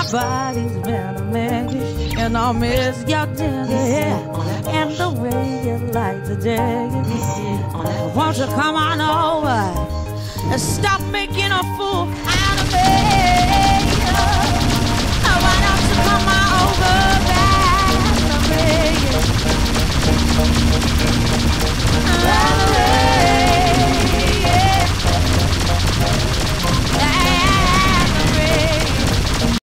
body's been a mess, and I'll miss your dinner and the way you like to dance. Won't you come on over and stop making a fool out of me?